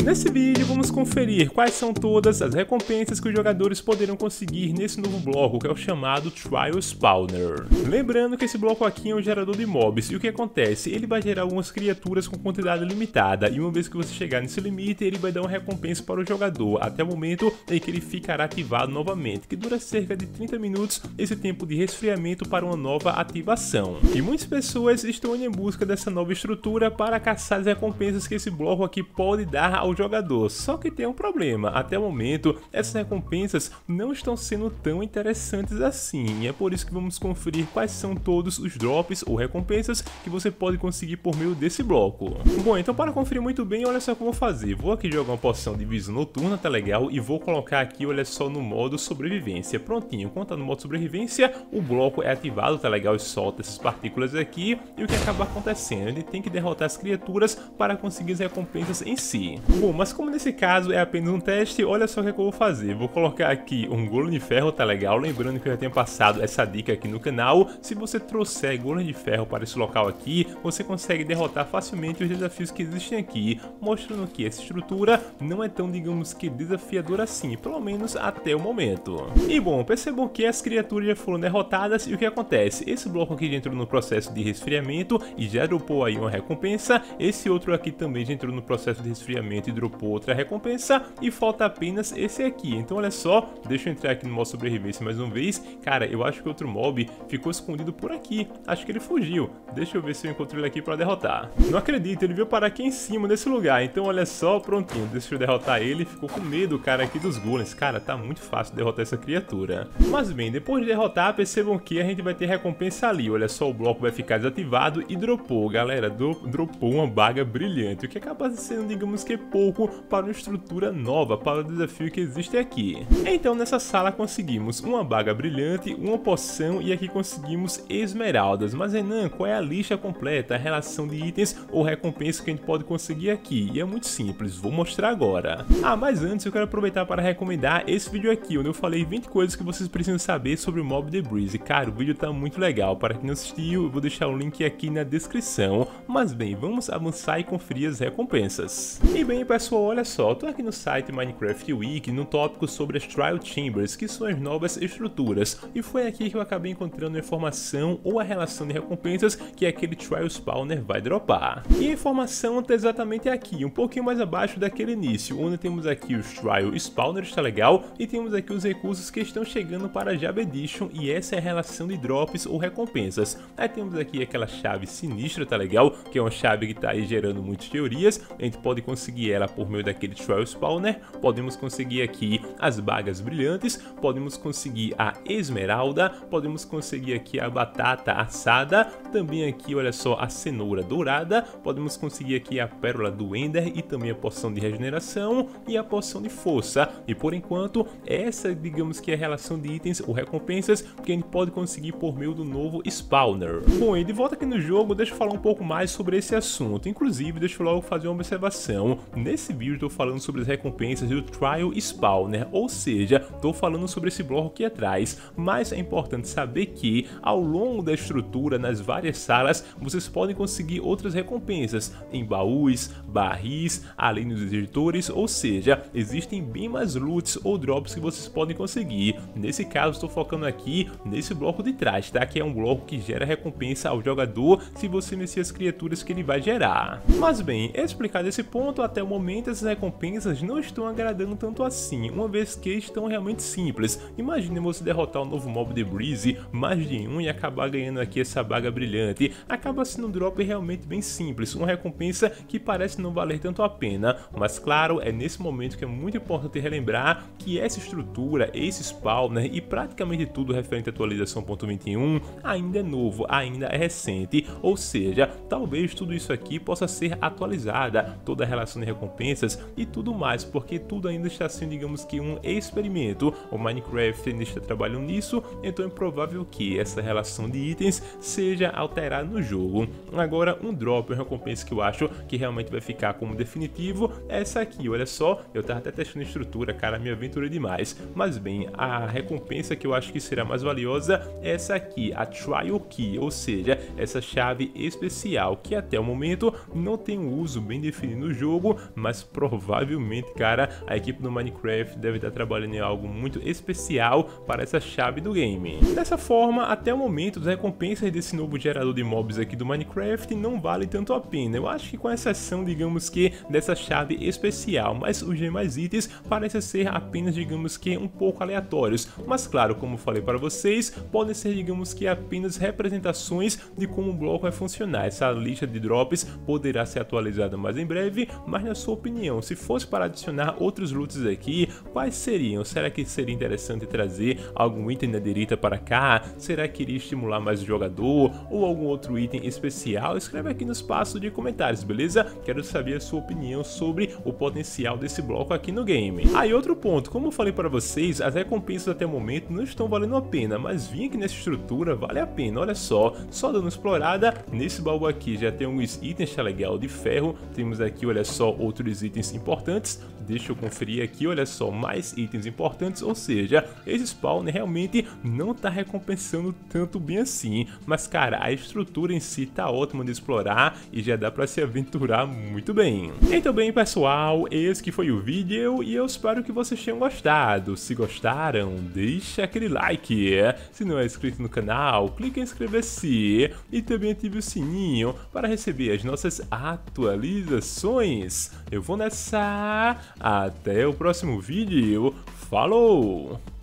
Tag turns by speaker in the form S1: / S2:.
S1: Nesse vídeo vamos conferir quais são todas as recompensas que os jogadores poderão conseguir nesse novo bloco, que é o chamado Trial Spawner. Lembrando que esse bloco aqui é um gerador de mobs, e o que acontece? Ele vai gerar algumas criaturas com quantidade limitada, e uma vez que você chegar nesse limite, ele vai dar uma recompensa para o jogador, até o momento em que ele ficará ativado novamente, que dura cerca de 30 minutos esse tempo de resfriamento para uma nova ativação. E muitas pessoas estão em busca dessa nova estrutura para caçar as recompensas que esse bloco aqui pode dar ao jogador, só que tem um problema: até o momento essas recompensas não estão sendo tão interessantes assim, e é por isso que vamos conferir quais são todos os drops ou recompensas que você pode conseguir por meio desse bloco. Bom, então para conferir muito bem, olha só o que eu vou fazer. Vou aqui jogar uma poção de visão noturna, tá legal, e vou colocar aqui, olha só, no modo sobrevivência. Prontinho, quando tá no modo sobrevivência, o bloco é ativado, tá legal, e solta essas partículas aqui, e o que acaba acontecendo? Ele tem que derrotar as criaturas para conseguir as recompensas em si. Bom, mas como nesse caso é apenas um teste, olha só o que eu vou fazer. Vou colocar aqui um golem de ferro, tá legal? Lembrando que eu já tenho passado essa dica aqui no canal. Se você trouxer golem de ferro para esse local aqui, você consegue derrotar facilmente os desafios que existem aqui, mostrando que essa estrutura não é tão, digamos que, desafiadora assim, pelo menos até o momento. E bom, percebam que as criaturas já foram derrotadas, e o que acontece? Esse bloco aqui já entrou no processo de resfriamento e já dropou aí uma recompensa. Esse outro aqui também já entrou no processo de resfriamento e dropou outra recompensa, e falta apenas esse aqui. Então olha só, deixa eu entrar aqui no modo sobrevivência mais uma vez. Cara, eu acho que outro mob ficou escondido por aqui, acho que ele fugiu. Deixa eu ver se eu encontro ele aqui pra derrotar. Não acredito, ele veio parar aqui em cima nesse lugar. Então olha só, prontinho, deixa eu derrotar ele. Ficou com medo, cara, aqui dos golems. Cara, tá muito fácil derrotar essa criatura. Mas bem, depois de derrotar, percebam que a gente vai ter recompensa ali. Olha só, o bloco vai ficar desativado e dropou, galera, dropou uma baga brilhante, o que acaba sendo, digamos que, pouco para uma estrutura nova, para o desafio que existe aqui. Então nessa sala conseguimos uma baga brilhante, uma poção, e aqui conseguimos esmeraldas. Mas Renan, qual é a lista completa, a relação de itens ou recompensas que a gente pode conseguir aqui? E é muito simples, vou mostrar agora. Mas antes eu quero aproveitar para recomendar esse vídeo aqui, onde eu falei 20 coisas que vocês precisam saber sobre o Mob The Breeze. Cara, o vídeo tá muito legal, para quem não assistiu eu vou deixar o link aqui na descrição. Mas bem, vamos avançar e conferir as recompensas. E bem pessoal, olha só, eu tô aqui no site Minecraft Wiki, no tópico sobre as Trial Chambers, que são as novas estruturas, e foi aqui que eu acabei encontrando a informação ou a relação de recompensas que aquele Trial Spawner vai dropar. E a informação tá exatamente aqui, um pouquinho mais abaixo daquele início, onde temos aqui os Trial Spawners, tá legal? E temos aqui os recursos que estão chegando para a Java Edition, e essa é a relação de drops ou recompensas. Aí temos aqui aquela chave sinistra, tá legal? Que é uma chave que tá aí gerando muitas teorias. A gente pode conseguir ela por meio daquele Trial Spawner, podemos conseguir aqui as bagas brilhantes, podemos conseguir a esmeralda, podemos conseguir aqui a batata assada, também aqui, olha só, a cenoura dourada, podemos conseguir aqui a pérola do Ender e também a poção de regeneração e a poção de força. E por enquanto, essa, digamos que é a relação de itens ou recompensas que a gente pode conseguir por meio do novo Spawner. Bom, e de volta aqui no jogo, deixa eu falar um pouco mais sobre esse assunto. Inclusive, deixa eu logo fazer uma observação. Nesse vídeo estou falando sobre as recompensas do Trial Spawner, ou seja, estou falando sobre esse bloco aqui atrás, mas é importante saber que ao longo da estrutura, nas várias salas, vocês podem conseguir outras recompensas em baús, barris, além dos editores, ou seja, existem bem mais loots ou drops que vocês podem conseguir. Nesse caso, estou focando aqui nesse bloco de trás, tá? Que é um bloco que gera recompensa ao jogador se você vencer as criaturas que ele vai gerar. Mas bem, explicado esse ponto, até o momento essas recompensas não estão agradando tanto assim, uma vez que estão realmente simples. Imagine você derrotar o novo Mob The Breeze, mais de um, e acabar ganhando aqui essa baga brilhante. Acaba sendo um drop realmente bem simples, uma recompensa que parece não valer tanto a pena. Mas claro, é nesse momento que é muito importante relembrar que essa estrutura, esse spawner e praticamente tudo referente à atualização 1.21 ainda é novo, ainda é recente, ou seja, talvez tudo isso aqui possa ser atualizada, toda a relação de recompensas e tudo mais, porque tudo ainda está sendo, digamos que, um experimento. O Minecraft ainda está trabalhando nisso, então é provável que essa relação de itens seja alterada no jogo. Agora, um drop, uma recompensa que eu acho que realmente vai ficar como definitivo é essa aqui. Olha só, eu tava até testando a estrutura, cara, me aventurei demais. Mas bem, a recompensa que eu acho que será mais valiosa é essa aqui, a Trial Key, ou seja, essa chave especial que até o momento não tem um uso bem definido no jogo, mas provavelmente, cara, a equipe do Minecraft deve estar trabalhando em algo muito especial para essa chave do game. Dessa forma, até o momento, as recompensas desse novo gerador de mobs aqui do Minecraft não valem tanto a pena. Eu acho que com exceção, digamos que, dessa chave especial, mas os demais itens parecem ser apenas, digamos que, um pouco aleatórios. Mas claro, como falei para vocês, podem ser, digamos que, apenas representações de como o bloco vai funcionar. Essa lista de drops poderá ser atualizada mais em breve, mas na sua opinião, se fosse para adicionar outros loots aqui, quais seriam? Será que seria interessante trazer algum item nederita para cá? Será que iria estimular mais o jogador? Ou algum outro item especial? Escreve aqui no espaço de comentários, beleza? Quero saber a sua opinião sobre o potencial desse bloco aqui no game. E outro ponto, como eu falei para vocês, as recompensas até o momento não estão valendo a pena, mas vir aqui nessa estrutura vale a pena. Olha só dando explorada, nesse baú aqui já tem alguns itens, tá legal, de ferro. Temos aqui, olha só, outros itens importantes. Deixa eu conferir aqui, olha só, mais itens importantes, ou seja, esse spawner realmente não tá recompensando tanto bem assim, mas cara, a estrutura em si tá ótima de explorar e já dá pra se aventurar muito bem. Então bem, pessoal, esse que foi o vídeo e eu espero que vocês tenham gostado. Se gostaram, deixa aquele like, se não é inscrito no canal, clique em inscrever-se e também ative o sininho para receber as nossas atualizações. Eu vou nessa, até o próximo vídeo, falou!